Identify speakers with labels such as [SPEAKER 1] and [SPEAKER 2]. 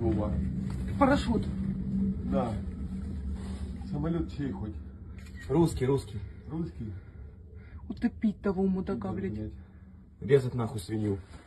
[SPEAKER 1] Вова.
[SPEAKER 2] Парашют.
[SPEAKER 1] Да. Самолет чей хоть?
[SPEAKER 3] Русский.
[SPEAKER 1] Русский?
[SPEAKER 2] Утопить того мудака, блядь.
[SPEAKER 3] Резать нахуй свинью.